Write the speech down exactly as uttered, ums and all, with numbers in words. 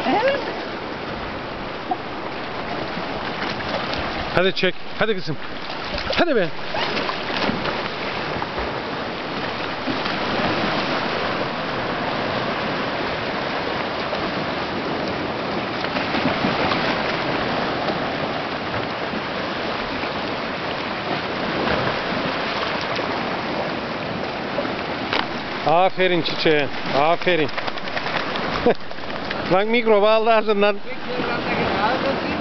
Evet. Hadi çek. Hadi kızım. Hadi be. Aferin çiçeğe. Aferin. Bak mikrobu aldı ağzından. Mikrofonda